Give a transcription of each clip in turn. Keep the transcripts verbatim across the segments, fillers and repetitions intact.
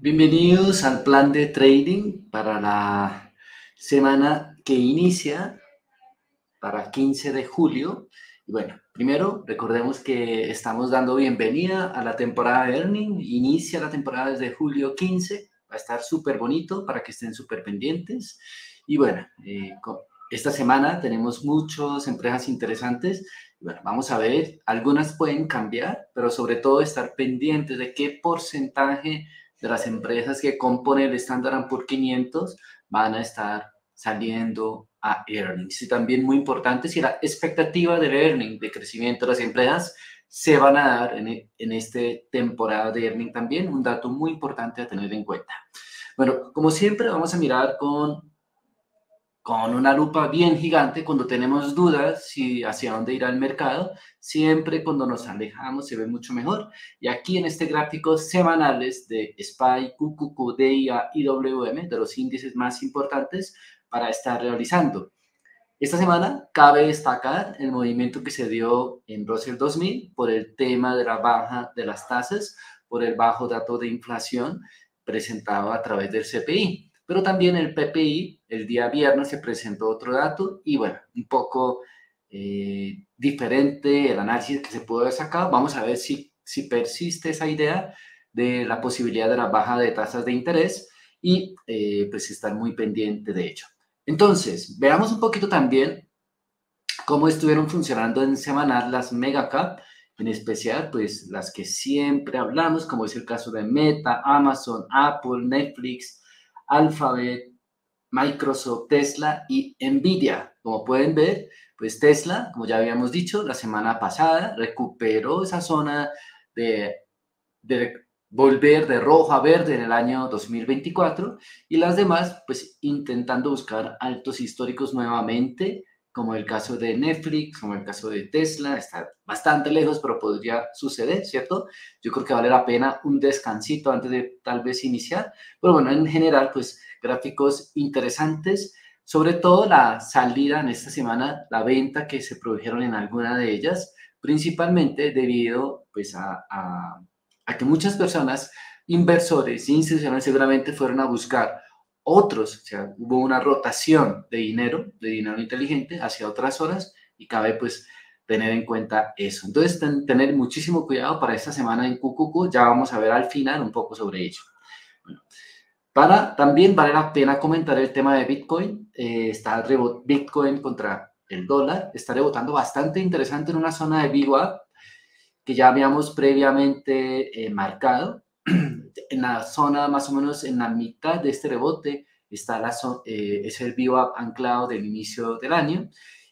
Bienvenidos al plan de trading para la semana que inicia para quince de julio. Y bueno, primero recordemos que estamos dando bienvenida a la temporada de earning. Inicia la temporada desde julio quince. Va a estar súper bonito para que estén súper pendientes. Y bueno, eh, esta semana tenemos muchas empresas interesantes. Bueno, vamos a ver, algunas pueden cambiar, pero sobre todo estar pendientes de qué porcentaje de las empresas que componen el Standard and Poor's quinientos van a estar saliendo a earnings. Y también muy importante si la expectativa del earning, de crecimiento de las empresas, se van a dar en, en esta temporada de earning también, un dato muy importante a tener en cuenta. Bueno, como siempre vamos a mirar con con una lupa bien gigante cuando tenemos dudas si hacia dónde irá el mercado. Siempre cuando nos alejamos se ve mucho mejor. Y aquí en este gráfico semanales de S P Y, Q Q Q, D I A y W M, de los índices más importantes para estar realizando. Esta semana cabe destacar el movimiento que se dio en Russell dos mil por el tema de la baja de las tasas, por el bajo dato de inflación presentado a través del C P I. Pero también el P P I, el día viernes se presentó otro dato y bueno, un poco eh, diferente el análisis que se pudo haber sacado. Vamos a ver si, si persiste esa idea de la posibilidad de la baja de tasas de interés y eh, pues estar muy pendiente de ello. Entonces, veamos un poquito también cómo estuvieron funcionando en semanal las mega cap, en especial pues las que siempre hablamos, como es el caso de Meta, Amazon, Apple, Netflix, Alphabet, Microsoft, Tesla y Nvidia. Como pueden ver, pues Tesla, como ya habíamos dicho, la semana pasada recuperó esa zona de, de volver de rojo a verde en el año dos mil veinticuatro y las demás pues intentando buscar altos históricos nuevamente, como el caso de Netflix, como el caso de Tesla. Está bastante lejos, pero podría suceder, ¿cierto? Yo creo que vale la pena un descansito antes de tal vez iniciar, pero bueno, en general pues gráficos interesantes, sobre todo la salida en esta semana, la venta que se produjeron en alguna de ellas, principalmente debido pues a, a a que muchas personas, inversores e institucionales seguramente fueron a buscar otros, o sea, hubo una rotación de dinero, de dinero inteligente hacia otras zonas y cabe pues tener en cuenta eso. Entonces, ten, tener muchísimo cuidado para esta semana en Q Q Q, ya vamos a ver al final un poco sobre ello. Bueno, para, también vale la pena comentar el tema de Bitcoin, eh, está Bitcoin contra el dólar, está rebotando bastante interesante en una zona de V WAP que ya habíamos previamente eh, marcado. En la zona más o menos en la mitad de este rebote está la eh, es el V WAP anclado del inicio del año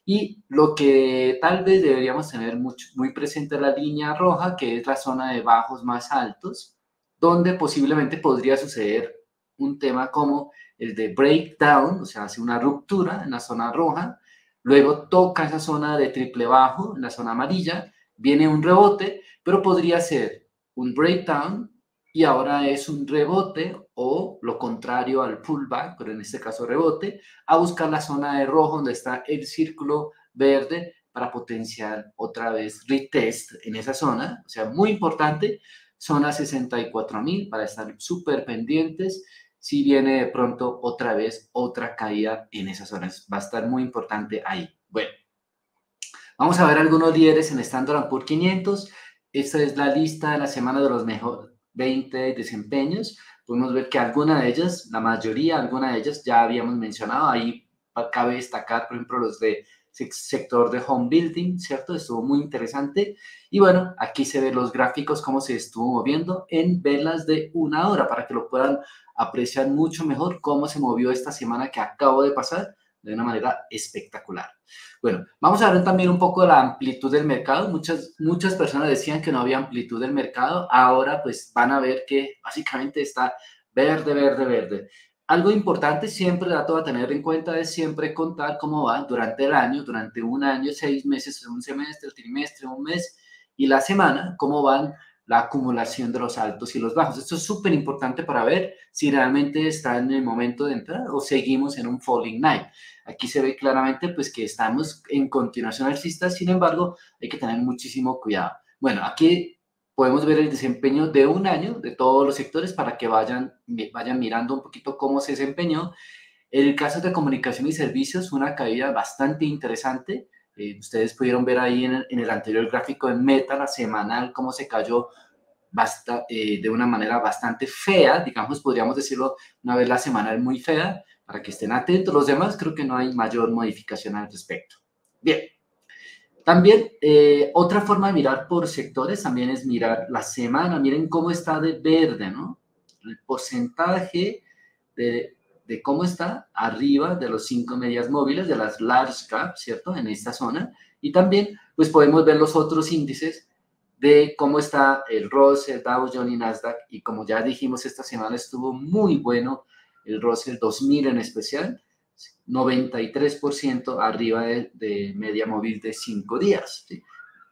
y lo que tal vez deberíamos tener mucho, muy presente es la línea roja, que es la zona de bajos más altos, donde posiblemente podría suceder un tema como el de breakdown, o sea, hace una ruptura en la zona roja, luego toca esa zona de triple bajo, en la zona amarilla, viene un rebote, pero podría ser un breakdown y ahora es un rebote o lo contrario al pullback, pero en este caso rebote, a buscar la zona de rojo donde está el círculo verde para potenciar otra vez retest en esa zona. O sea, muy importante, zona sesenta y cuatro mil para estar súper pendientes si viene de pronto otra vez otra caída en esas zonas. Va a estar muy importante ahí. Bueno, vamos a ver algunos líderes en Standard and Poor's quinientos. Esta es la lista de la semana de los mejores veinte desempeños. Podemos ver que alguna de ellas, la mayoría, alguna de ellas ya habíamos mencionado. Ahí cabe destacar, por ejemplo, los de sector de home building, ¿cierto? Estuvo muy interesante. Y bueno, aquí se ven los gráficos, cómo se estuvo moviendo en velas de una hora, para que lo puedan apreciar mucho mejor cómo se movió esta semana que acabo de pasar de una manera espectacular. Bueno, vamos a ver también un poco la amplitud del mercado. Muchas, muchas personas decían que no había amplitud del mercado. Ahora pues van a ver que básicamente está verde, verde, verde. Algo importante siempre, dato a tener en cuenta, es siempre contar cómo va durante el año, durante un año, seis meses, un semestre, el trimestre, un mes y la semana, cómo van la acumulación de los altos y los bajos. Esto es súper importante para ver si realmente está en el momento de entrar o seguimos en un falling knife. Aquí se ve claramente pues que estamos en continuación alcista, sin embargo, hay que tener muchísimo cuidado. Bueno, aquí podemos ver el desempeño de un año de todos los sectores para que vayan, vayan mirando un poquito cómo se desempeñó. En el caso de comunicación y servicios, una caída bastante interesante. Eh, ustedes pudieron ver ahí en el, en el anterior gráfico en Meta, la semanal, cómo se cayó basta, eh, de una manera bastante fea, digamos, podríamos decirlo una vez la semanal muy fea, para que estén atentos. Los demás creo que no hay mayor modificación al respecto. Bien. También, eh, otra forma de mirar por sectores también es mirar la semana. Miren cómo está de verde, ¿no? El porcentaje de, de cómo está arriba de los cinco medias móviles, de las large cap, ¿cierto? En esta zona. Y también, pues podemos ver los otros índices de cómo está el Russell, Dow Jones y Nasdaq. Y como ya dijimos, esta semana estuvo muy bueno el Russell dos mil en especial. noventa y tres por ciento arriba de, de media móvil de cinco días. ¿Sí?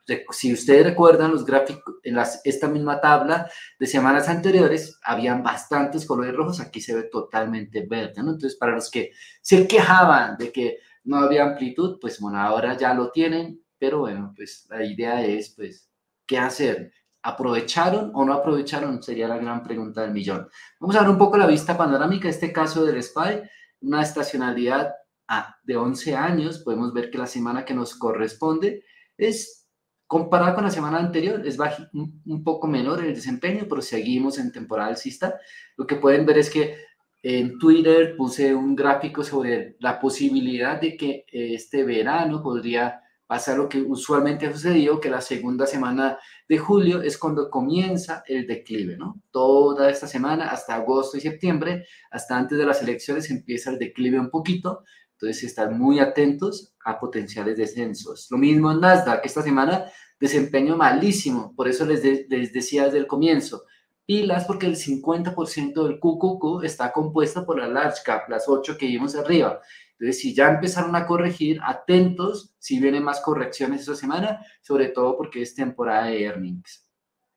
Si ustedes recuerdan los gráficos, en las, esta misma tabla de semanas anteriores, habían bastantes colores rojos, aquí se ve totalmente verde, ¿no? Entonces, para los que se quejaban de que no había amplitud, pues bueno, ahora ya lo tienen, pero bueno, pues la idea es, pues, ¿qué hacer? ¿Aprovecharon o no aprovecharon? Sería la gran pregunta del millón. Vamos a ver un poco la vista panorámica, este caso del S P Y, una estacionalidad de once años, podemos ver que la semana que nos corresponde es, comparada con la semana anterior, es un, un poco menor el desempeño, pero seguimos en temporada alcista. Lo que pueden ver es que en Twitter puse un gráfico sobre la posibilidad de que este verano podría pasar lo que usualmente ha sucedido, que la segunda semana de julio es cuando comienza el declive, ¿no? Toda esta semana, hasta agosto y septiembre, hasta antes de las elecciones, empieza el declive un poquito. Entonces, están muy atentos a potenciales descensos. Lo mismo en Nasdaq, esta semana, desempeño malísimo. Por eso les, de, les decía desde el comienzo, pilas, porque el cincuenta por ciento del Q Q Q está compuesto por la large cap, las ocho que vimos arriba. Entonces, si ya empezaron a corregir, atentos si vienen más correcciones esta semana, sobre todo porque es temporada de earnings.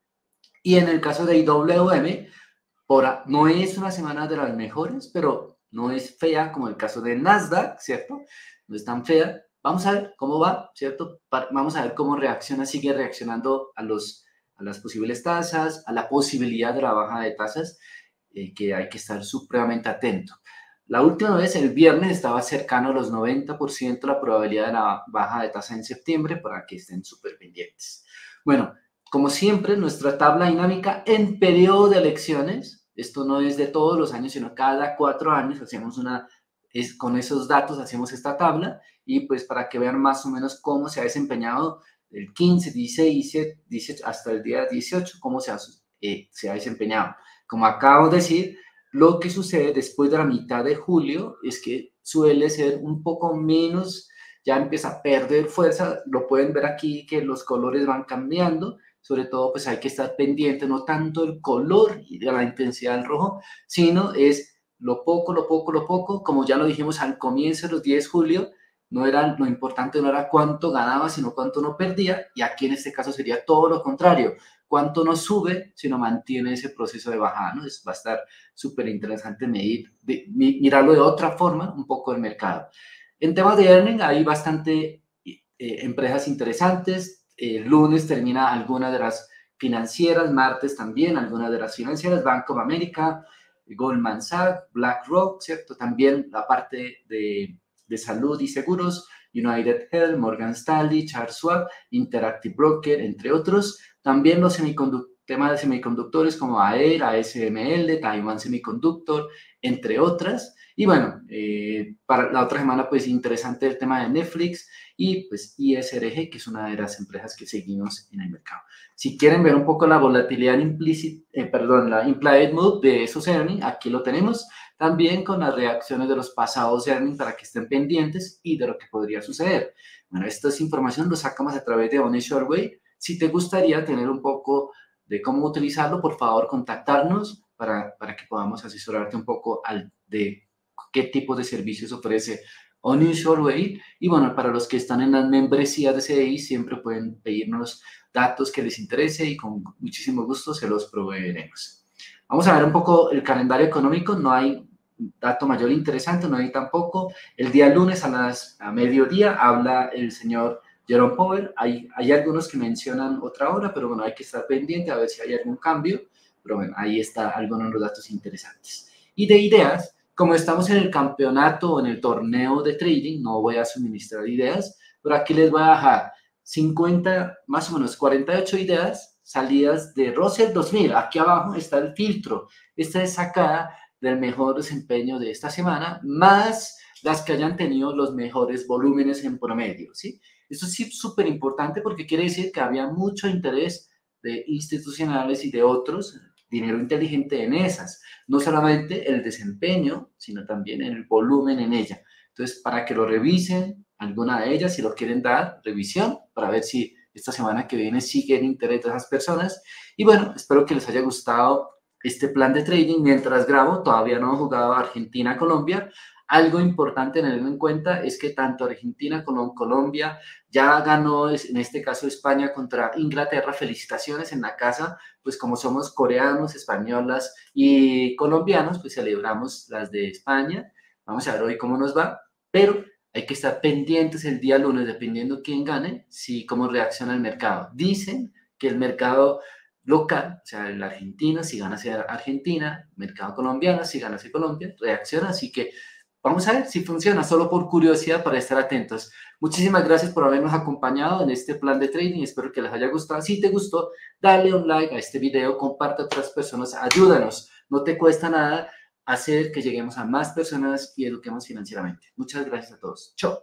Y en el caso de I W M, por, no es una semana de las mejores, pero no es fea como el caso de Nasdaq, ¿cierto? No es tan fea. Vamos a ver cómo va, ¿cierto? Vamos a ver cómo reacciona, sigue reaccionando a, los, a las posibles tasas, a la posibilidad de la baja de tasas, eh, que hay que estar supremamente atento. La última vez, el viernes, estaba cercano a los noventa por ciento la probabilidad de la baja de tasa en septiembre, para que estén súper pendientes. Bueno, como siempre, nuestra tabla dinámica en periodo de elecciones, esto no es de todos los años, sino cada cuatro años hacemos una, es, con esos datos hacemos esta tabla, y pues para que vean más o menos cómo se ha desempeñado el quince, dieciséis, diecisiete, dieciocho, hasta el día dieciocho, cómo se ha, eh, se ha desempeñado. Como acabo de decir, lo que sucede después de la mitad de julio es que suele ser un poco menos, ya empieza a perder fuerza, lo pueden ver aquí que los colores van cambiando, sobre todo pues hay que estar pendiente, no tanto el color y de la intensidad del rojo, sino es lo poco, lo poco, lo poco, como ya lo dijimos al comienzo de los diez de julio, no era, lo importante no era cuánto ganaba, sino cuánto no perdía, y aquí en este caso sería todo lo contrario, cuánto no sube, sino mantiene ese proceso de bajada, ¿no? Es, va a estar súper interesante medir, de, mirarlo de otra forma, un poco el mercado. En temas de earning hay bastante eh, empresas interesantes. El lunes termina alguna de las financieras, martes también algunas de las financieras, Bank of America, Goldman Sachs, BlackRock, ¿cierto? También la parte de, de salud y seguros, United Health, Morgan Stanley, Charles Schwab, Interactive Broker, entre otros. También los semiconductores, temas de semiconductores como A E R, A S M L, Taiwan Semiconductor, entre otras. Y bueno, eh, para la otra semana, pues interesante el tema de Netflix y pues I S R G, que es una de las empresas que seguimos en el mercado. Si quieren ver un poco la volatilidad implícita, eh, perdón, la implied move de esos earnings, aquí lo tenemos. También con las reacciones de los pasados earnings para que estén pendientes y de lo que podría suceder. Bueno, esta es información, lo sacamos a través de Honest Your Way. Si te gustaría tener un poco de cómo utilizarlo, por favor, contactarnos para, para que podamos asesorarte un poco al, de qué tipo de servicios ofrece Honest Your Way. Y bueno, para los que están en las membresías de C D I, siempre pueden pedirnos datos que les interese y con muchísimo gusto se los proveeremos. Vamos a ver un poco el calendario económico. No hay dato mayor interesante, no hay tampoco. El día lunes a las a mediodía habla el señor Jerome Powell. Hay, hay algunos que mencionan otra hora, pero bueno, hay que estar pendiente a ver si hay algún cambio. Pero bueno, ahí está algunos de los datos interesantes. Y de ideas, como estamos en el campeonato o en el torneo de trading, no voy a suministrar ideas, pero aquí les voy a dejar cincuenta, más o menos cuarenta y ocho ideas salidas de Russell dos mil. Aquí abajo está el filtro. Esta es sacada del mejor desempeño de esta semana, más las que hayan tenido los mejores volúmenes en promedio, ¿sí? Esto sí es súper importante porque quiere decir que había mucho interés de institucionales y de otros, dinero inteligente en esas. No solamente el desempeño, sino también el volumen en ella. Entonces, para que lo revisen, alguna de ellas, si lo quieren dar, revisión, para ver si esta semana que viene sigue el interés de esas personas. Y bueno, espero que les haya gustado este plan de trading. Mientras grabo, todavía no he jugado Argentina-Colombia. Algo importante tener en cuenta es que tanto Argentina como Colombia ya ganó, en este caso España contra Inglaterra. Felicitaciones en la casa, pues como somos coreanos, españolas y colombianos, pues celebramos las de España. Vamos a ver hoy cómo nos va, pero hay que estar pendientes el día lunes, dependiendo quién gane, si cómo reacciona el mercado. Dicen que el mercado local, o sea, el argentino, si gana sea Argentina, mercado colombiano, si gana sea Colombia, reacciona, así que vamos a ver si funciona, solo por curiosidad, para estar atentos. Muchísimas gracias por habernos acompañado en este plan de trading, espero que les haya gustado. Si te gustó, dale un like a este video, comparte a otras personas, ayúdanos, no te cuesta nada hacer que lleguemos a más personas y eduquemos financieramente. Muchas gracias a todos. Chao.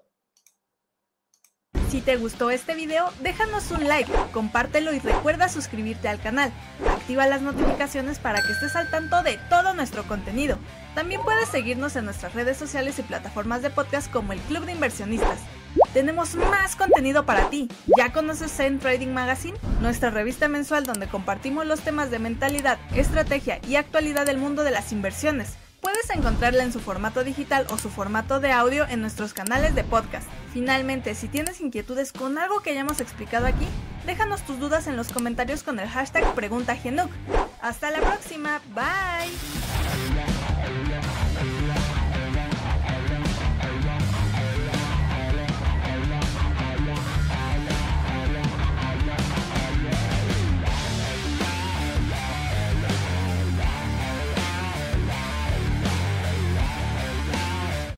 Si te gustó este video, déjanos un like, compártelo y recuerda suscribirte al canal. Activa las notificaciones para que estés al tanto de todo nuestro contenido. También puedes seguirnos en nuestras redes sociales y plataformas de podcast como el Club de Inversionistas. Tenemos más contenido para ti. ¿Ya conoces Zen Trading Magazine? Nuestra revista mensual donde compartimos los temas de mentalidad, estrategia y actualidad del mundo de las inversiones. Puedes encontrarla en su formato digital o su formato de audio en nuestros canales de podcast. Finalmente, si tienes inquietudes con algo que hayamos explicado aquí, déjanos tus dudas en los comentarios con el hashtag PreguntaGenuk. ¡Hasta la próxima! ¡Bye!